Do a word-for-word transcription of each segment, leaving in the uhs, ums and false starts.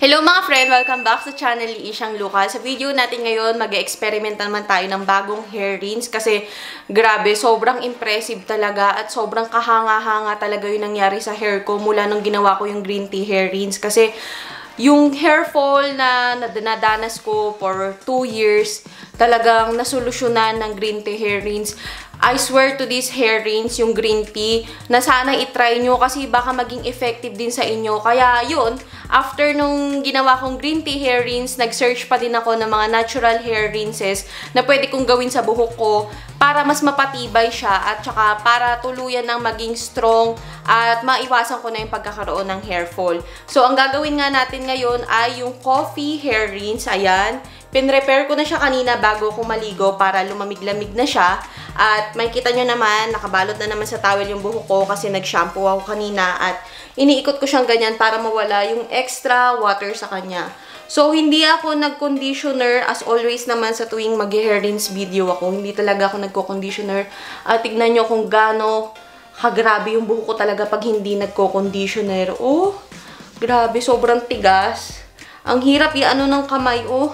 Hello mga friend! Welcome back sa channel ni Isyang Lucas. Sa video natin ngayon, mag-experiment naman tayo ng bagong hair rinse kasi grabe, sobrang impressive talaga at sobrang kahanga-hanga talaga yung nangyari sa hair ko mula nung ginawa ko yung green tea hair rinse kasi yung hair fall na nadadanas ko for two years, talagang nasolusyonan ng green tea hair rinse. I swear to this hair rinse, yung green tea, na sana itry nyo kasi baka maging effective din sa inyo. Kaya yun, after nung ginawa kong green tea hair rinse, nag-search pa din ako ng mga natural hair rinses na pwede kong gawin sa buhok ko para mas mapatibay siya at saka para tuluyan ng maging strong at maiwasan ko na yung pagkakaroon ng hair fall. So, ang gagawin nga natin ngayon ay yung coffee hair rinse. Ayan. Pinrepair ko na siya kanina bago ako maligo para lumamig-lamig na siya. At makikita nyo naman, nakabalot na naman sa towel yung buhok ko kasi nag-shampoo ako kanina at iniikot ko siyang ganyan para mawala yung extra water sa kanya. So, hindi ako nag-conditioner as always naman sa tuwing mag-hair rinse video ako. Hindi talaga ako nagko-conditioner. At tignan nyo kung gaano kagrabe yung buhok ko talaga pag hindi nagko-conditioner. Oh, grabe, sobrang tigas. Ang hirap i-ano ng kamay, oh.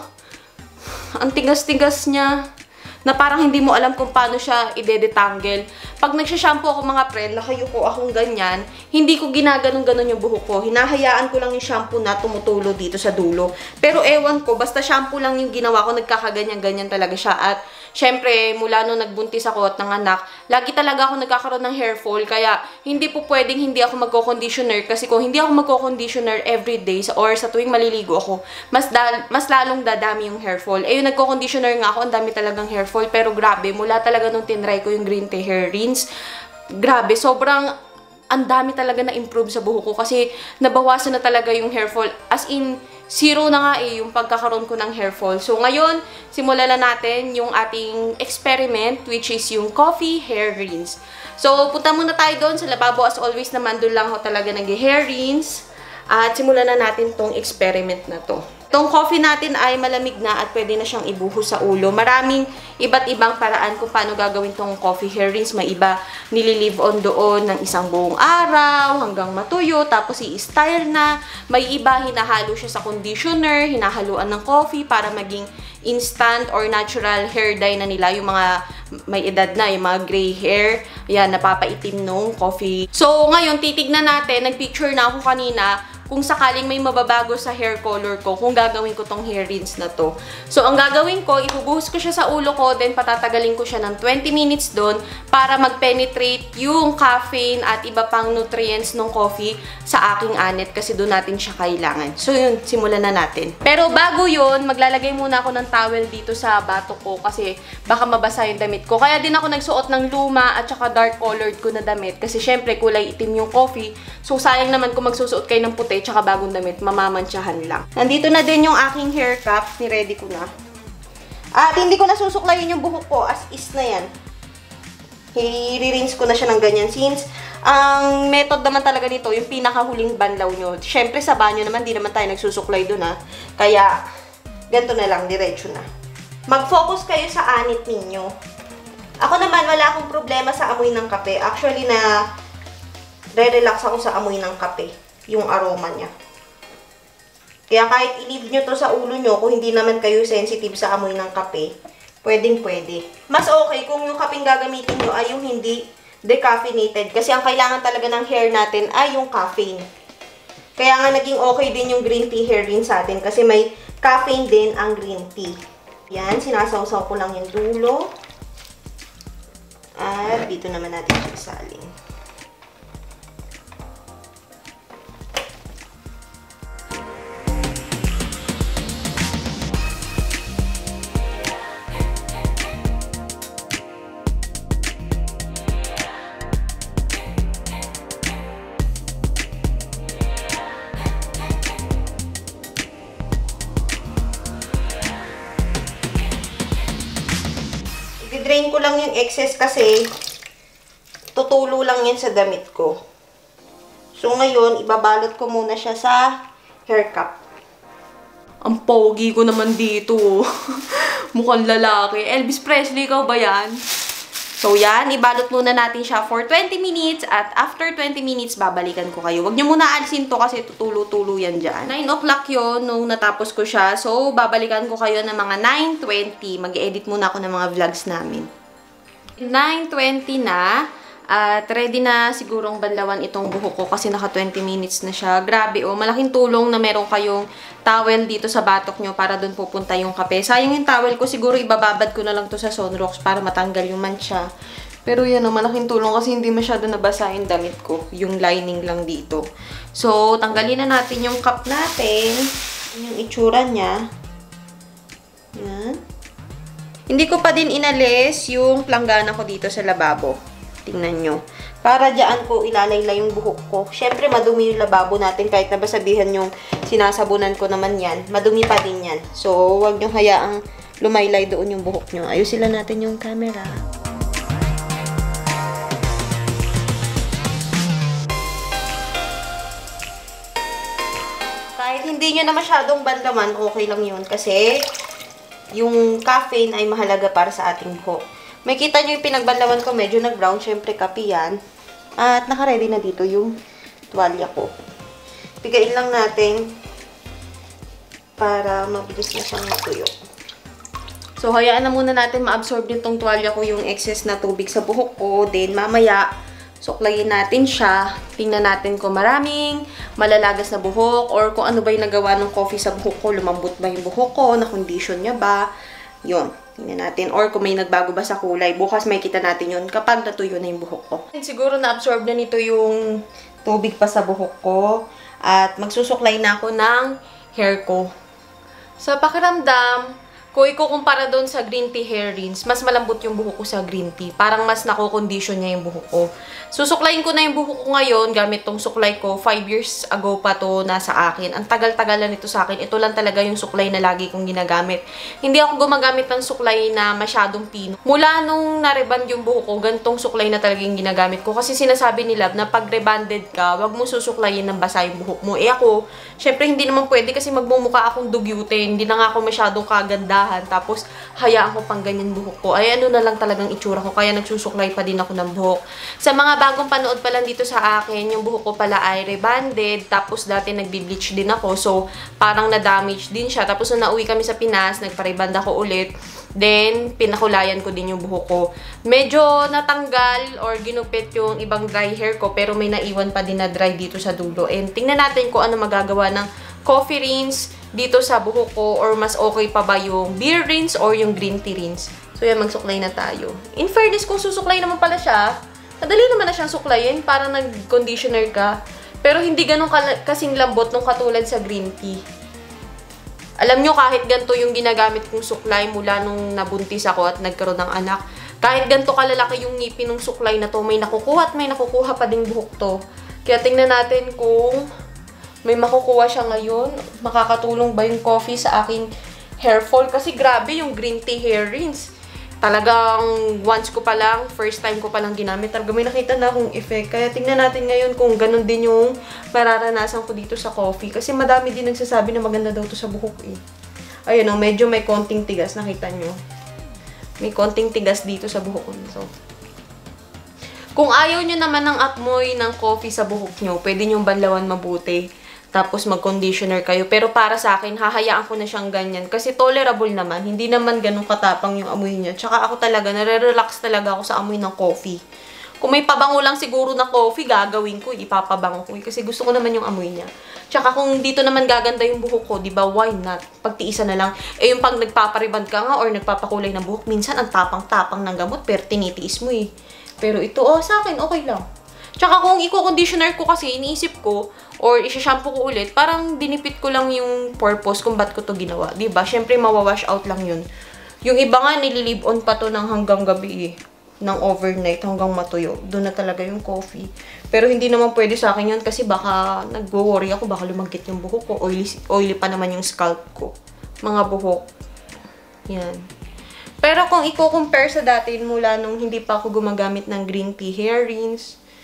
Ang tigas-tigas niya. Na parang hindi mo alam kung paano siya i-detangle. Pag nagsha-shampoo ako mga friend, nakayuko akong ganyan, hindi ko ginaganon-ganon yung buhok ko. Hinahayaan ko lang yung shampoo na tumutulo dito sa dulo. Pero ewan ko, basta shampoo lang yung ginawa ko, nagkakaganyan-ganyan talaga siya. At syempre, mula nung nagbuntis ako at nanganak, lagi talaga ako nagkakaroon ng hair fall. Kaya hindi po pwedeng hindi ako magko-conditioner. Kasi kung hindi ako magko-conditioner everyday or sa tuwing maliligo ako, mas, dal mas lalong dadami yung hair fall. Eh yung nagko-conditioner nga ako, ang dami talagang hair fall. Pero grabe, mula talaga nung tinry ko yung green tea hair rinse, grabe, sobrang ang dami talaga na improve sa buhok ko kasi nabawasan na talaga yung hair fall. As in, zero na nga eh yung pagkakaroon ko ng hair fall. So ngayon, simulan na natin yung ating experiment, which is yung coffee hair rinse. So punta muna tayo doon sa lababo. As always naman, doon lang ako talaga nag-hair rinse. At simulan na natin tong experiment na to. Itong coffee natin ay malamig na at pwede na siyang ibuhos sa ulo. Maraming iba't ibang paraan kung paano gagawin tong coffee hair rinse. May iba nililive on doon ng isang buong araw hanggang matuyo, tapos i-style na. May iba hinahalo siya sa conditioner, hinahaluan ng coffee para maging instant or natural hair dye na nila. Yung mga may edad na, yung mga gray hair, yan, napapaitim nung coffee. So, ngayon, titignan natin, nagpicture na ako kanina, kung sakaling may mababago sa hair color ko, kung gagawin ko tong hair rinse na to. So, ang gagawin ko, ibubuhos ko siya sa ulo ko, then patatagalin ko siya ng twenty minutes doon para mag-penetrate yung caffeine at iba pang nutrients ng coffee sa aking anet kasi doon natin siya kailangan. So, yun, simulan na natin. Pero bago yun, maglalagay muna ako ng towel dito sa batok ko kasi baka mabasa yung damit ko. Kaya din ako nagsuot ng luma at saka dark colored ko na damit kasi syempre kulay itim yung coffee. So, sayang naman kung magsusuot kayo ng puti tsaka bagong damit, mamamantsahan lang. Nandito na din yung aking hair cap. Ni-ready ko na. At hindi ko na susuklayin yung buhok ko. As is na yan. I-rinse ko na siya ng ganyan. Since, ang method naman talaga nito, yung pinakahuling banlaw nyo. Siyempre, sa banyo naman, di naman tayo nagsusuklay dun ha. Kaya, ganito na lang, diretso na. Mag-focus kayo sa anit ninyo. Ako naman, wala akong problema sa amoy ng kape. Actually, na re-relax ako sa amoy ng kape. Yung aroma niya. Kaya kahit i-leave nyo to sa ulo nyo, kung hindi naman kayo sensitive sa amoy ng kape, pwedeng pwede. Mas okay kung yung kapeng gagamitin nyo ay yung hindi decaffeinated. Kasi ang kailangan talaga ng hair natin ay yung caffeine. Kaya nga naging okay din yung green tea hair rinse sa atin kasi may caffeine din ang green tea. Yan, sinasawsaw ko lang yung dulo. At dito naman natin siya salin. I-drain ko lang yung excess kasi tutulo lang yan sa damit ko. So, ngayon, ibabalot ko muna siya sa hair cap. Ang pogi ko naman dito. Mukhang lalaki. Elvis Presley, ikaw ba yan? So, yan. Ibalot muna natin siya for twenty minutes at after twenty minutes, babalikan ko kayo. Huwag nyo muna alisin to kasi tutulo-tulo yan dyan. nine o'clock yun nung natapos ko siya. So, babalikan ko kayo ng mga nine twenty. Mag-edit muna ako ng mga vlogs namin. nine twenty na. At ready na sigurong banlawan itong buhok ko kasi naka twenty minutes na siya. Grabe oh, malaking tulong na meron kayong towel dito sa batok nyo para doon pupunta yung kape. Sayang yung towel ko, siguro ibababad ko na lang to sa Sunrocks para matanggal yung mancha. Pero yan oh, malaking tulong kasi hindi masyado nabasa yung damit ko. Yung lining lang dito. So, tanggalin na natin yung cup natin. Yung itsura niya. Yan. Hindi ko pa din inalis yung planggana ko dito sa lababo. Tingnan nyo. Para dyan ko ilalaylay yung buhok ko. Siyempre, madumi yung lababo natin. Kahit nabasabihan yung sinasabunan ko naman yan. Madumi pa din yan. So, huwag nyo hayaang lumaylay doon yung buhok nyo. Ayusin lang natin yung camera. Kahit hindi nyo na masyadong bandaman, okay lang yun. Kasi, yung caffeine ay mahalaga para sa ating buhok. May kita nyo yung pinagbanlawan ko, medyo nag-brown, syempre kape yan. At naka-ready na dito yung tuwalya ko. Pigain lang natin para mabilis na siyang matuyo. So, hayaan na muna natin ma-absorb din tong tuwalya ko yung excess na tubig sa buhok ko. Then, mamaya, suklayin natin siya. Tingnan natin kung maraming malalagas na buhok or kung ano ba yung nagawa ng coffee sa buhok ko. Lumambot ba yung buhok ko? Na-condition niya ba? Yun. Tingnan natin. Or kung may nagbago ba sa kulay. Bukas may kita natin yun kapag natuyo na yung buhok ko. Siguro na-absorb na nito yung tubig pa sa buhok ko. At magsusuklay na ako ng hair ko. Sa pakiramdam, kung ikukumpara doon sa green tea hair rinse, mas malambot yung buhok ko sa green tea. Parang mas nako-condition niya yung buhok ko. Susuklayin ko na yung buhok ko ngayon gamit tong suklay ko. five years ago pa to nasa akin. Ang tagal-tagal na nito sa akin. Ito lang talaga yung suklay na lagi kong ginagamit. Hindi ako gumagamit ng suklay na masyadong pino. Mula nung nareband yung buhok ko, gantong suklay na talaga yung ginagamit ko. Kasi sinasabi nila na pag rebanded ka, wag mo susuklayin ng basa yung buhok mo. Eh ako, syempre hindi naman pwede kasi magmumukha akong dugyute. Hindi na nga ako masyadong kaganda. Tapos, hayaan ko pang ganyan buhok ko. Ay, ano na lang talagang itsura ko. Kaya nagsusuklay pa din ako ng buhok. Sa mga bagong panood pa lang dito sa akin, yung buhok ko pala ay rebanded. Tapos, dati nagbi-bleach din ako. So, parang na-damage din siya. Tapos, nung nauwi kami sa Pinas, nagpa-reband ako ulit. Then, pinakulayan ko din yung buhok ko. Medyo natanggal or ginupit yung ibang dry hair ko. Pero may naiwan pa din na dry dito sa dulo. And, tingnan natin kung ano magagawa ng coffee rinse dito sa buhok ko or mas okay pa ba yung beer rinse or yung green tea rinse. So, yan, magsuklay na tayo. In fairness, kung susuklay naman pala siya, madali naman na siyang suklayin para nag-conditioner ka. Pero hindi ganun kasing lambot nung katulad sa green tea. Alam nyo, kahit ganito yung ginagamit kong suklay mula nung nabuntis ako at nagkaroon ng anak, kahit ganito kalalaki yung ngipin ng suklay na to, may nakukuha at may nakukuha pa ding buhok to. Kaya tingnan natin kung may makukuha siya ngayon. Makakatulong ba yung coffee sa aking hair fall? Kasi grabe yung green tea hair rinse. Talagang once ko pa lang, first time ko pa lang ginamit. Talaga may nakita na akong effect. Kaya tingnan natin ngayon kung ganun din yung mararanasan ko dito sa coffee. Kasi madami din nagsasabi na maganda daw to sa buhok eh. Ayun o, medyo may konting tigas. Nakita nyo? May konting tigas dito sa buhok ko. So, kung ayaw nyo naman ng amoy ng coffee sa buhok nyo, pwede nyo banlawan mabuti. Tapos mag-conditioner kayo. Pero para sa akin, hahayaan ko na siyang ganyan. Kasi tolerable naman. Hindi naman ganun katapang yung amoy niya. Tsaka ako talaga, nare-relax talaga ako sa amoy ng coffee. Kung may pabango lang siguro na coffee, gagawin ko. Ipapabango ko. Kasi gusto ko naman yung amoy niya. Tsaka kung dito naman gaganda yung buhok ko, di ba, why not? Pagtiisan na lang. Eh yung pag nagpapariband ka nga or nagpapakulay ng buhok, minsan ang tapang-tapang ng gamot, pero tinitiis mo eh. Pero ito, oh, sa akin, okay lang. Tsaka kung i-conditioner ko kasi, iniisip ko, or isi-shampoo ko ulit, parang dinipit ko lang yung purpose kung ba't ko to ginawa. Diba? Siyempre, mawawash out lang yun. Yung iba nga, nililive on pa to ng hanggang gabi eh. Ng overnight, hanggang matuyo. Doon na talaga yung coffee. Pero hindi naman pwede sa akin yun kasi baka nag-worry ako, baka lumagkit yung buhok ko. Oily, oily pa naman yung scalp ko. Mga buhok. Yan. Pero kung i-compare sa dati mula nung hindi pa ako gumagamit ng green tea hair rinse,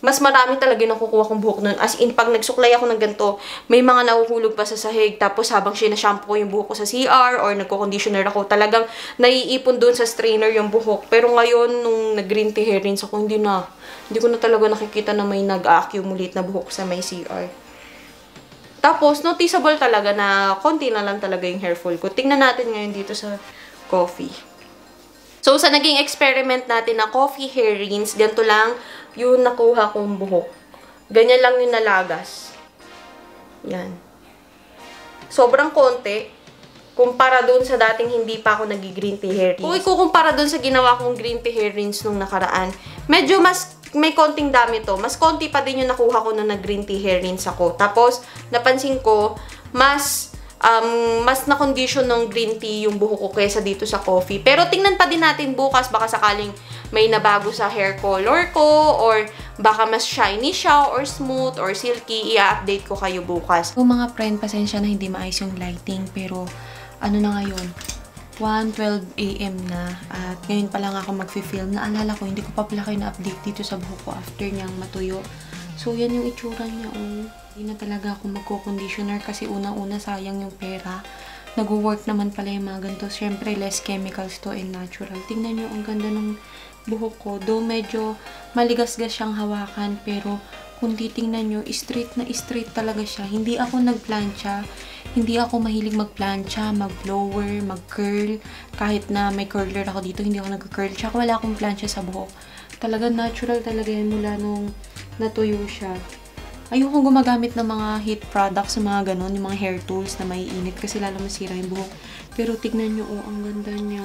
mas marami talaga nakukuha kong buhok nun. As in, pag nagsuklay ako ng ganito, may mga nahuhulog pa sa sahig. Tapos habang sinashampoo ko yung buhok ko sa C R or nagko-conditioner ako, talagang naiipon dun sa strainer yung buhok. Pero ngayon, nung nag-green tea hair rinse ako, hindi na. Hindi ko na talaga nakikita na may nag-accumulate na buhok sa may C R. Tapos, noticeable talaga na konti na lang talaga yung hair fall ko. Tingnan natin ngayon dito sa coffee. So, sa naging experiment natin na coffee hair rinse, ganito lang yung nakuha kong buhok. Ganyan lang yung nalagas. Yan. Sobrang konti. Kumpara dun sa dating hindi pa ako nag-green tea hair rinse. Kung ikukumpara dun sa ginawa kong green tea hair rinse nung nakaraan, medyo mas may konting dami to. Mas konti pa din yung nakuha ko nung nag-green tea hair rinse ako. Tapos, napansin ko, mas Um, mas na-condition ng green tea yung buhok ko kaysa dito sa coffee. Pero tingnan pa din natin bukas, baka sakaling may nabago sa hair color ko, or baka mas shiny siya, or smooth, or silky. I-update ko kayo bukas. So mga friend, pasensya na hindi maayos yung lighting, pero ano na ngayon, one twelve A M na, at ngayon pa lang ako mag-film. Naalala ko, hindi ko pa pala kayo na-update dito sa buhok ko after niyang matuyo. So yan yung itsura niya, oh. Hindi na talaga ako magko-conditioner kasi unang-una sayang yung pera. Nag-work naman pala yung mga ganito. Siyempre, less chemicals to and natural. Tingnan nyo, ang ganda ng buhok ko. Though medyo maligas-gas siyang hawakan, pero kung titingnan nyo, straight na straight talaga siya. Hindi ako nagplancha. Hindi ako mahilig magplancha, mag-blower, mag-curl. Kahit na may curler ako dito, hindi ako nag-curl. Tsaka wala akong plancha sa buhok. Talaga natural talaga yan mula nung natuyo siya. Ayokong gumagamit ng mga heat products, mga ganon, yung mga hair tools na maiinit kasi lalo masira yung buhok. Pero tignan nyo, oh, ang ganda niya.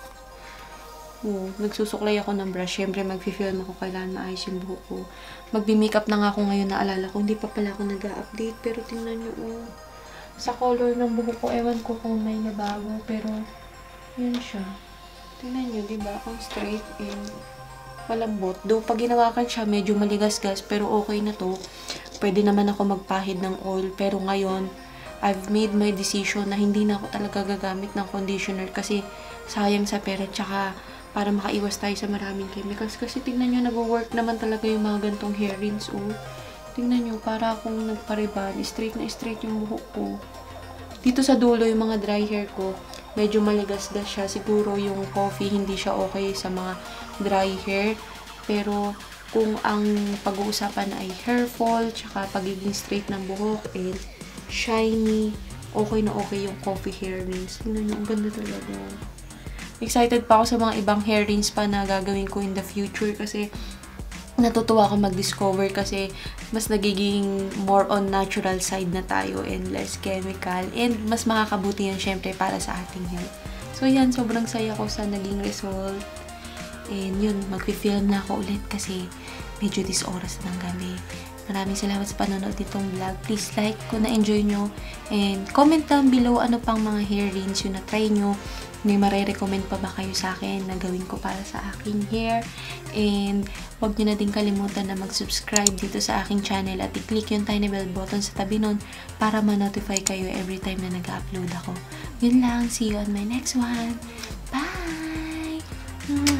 Oh, nagsusuklay ako ng brush. Siyempre, mag-film ako kailangan maayos yung buhok ko. Magbi-makeup na nga ako ngayon, naalala ko. Hindi pa pala ako nag-update, pero tingnan nyo, oh. Sa color ng buhok ko, ewan ko kung may nabago, pero yan siya. Tingnan nyo, diba? Ang straight and malambot. Though, pag ginawakan siya, medyo maligas-gas, pero okay na to. Pwede naman ako magpahid ng oil. Pero ngayon, I've made my decision na hindi na ako talaga gagamit ng conditioner kasi sayang sa pera. Tsaka para makaiwas tayo sa maraming chemicals. Kasi tingnan nyo, nag-work naman talaga yung mga gantong hair rinse. Oh. Tingnan nyo, para akong nagpariban. Straight na straight yung buhok ko. Dito sa dulo, yung mga dry hair ko, medyo maligas-gas siya. Siguro yung coffee, hindi siya okay sa mga dry hair. Pero kung ang pag-uusapan ay hair fall, tsaka pagiging straight ng buhok, and shiny, okay na okay yung coffee hair rinse. Tingnan nyo, ang ganda talaga. Excited pa ako sa mga ibang hair rinse pa na gagawin ko in the future kasi natutuwa ako mag-discover kasi mas nagiging more on natural side na tayo and less chemical, and mas makakabuti yan syempre para sa ating health. So yan, sobrang saya ko sa naging result. And yun, mag-film na ako ulit kasi medyo dis oras ng gabi. Maraming salamat sa panonood nitong vlog. Please like kung na-enjoy nyo. And comment down below ano pang mga hair rinse yung na-try nyo. May mare-recommend pa ba kayo sa akin na gawin ko para sa aking hair. And huwag nyo na din kalimutan na mag-subscribe dito sa aking channel at i-click yung tiny bell button sa tabi nun para ma-notify kayo every time na nag-upload ako. Yun lang. See you on my next one. Bye!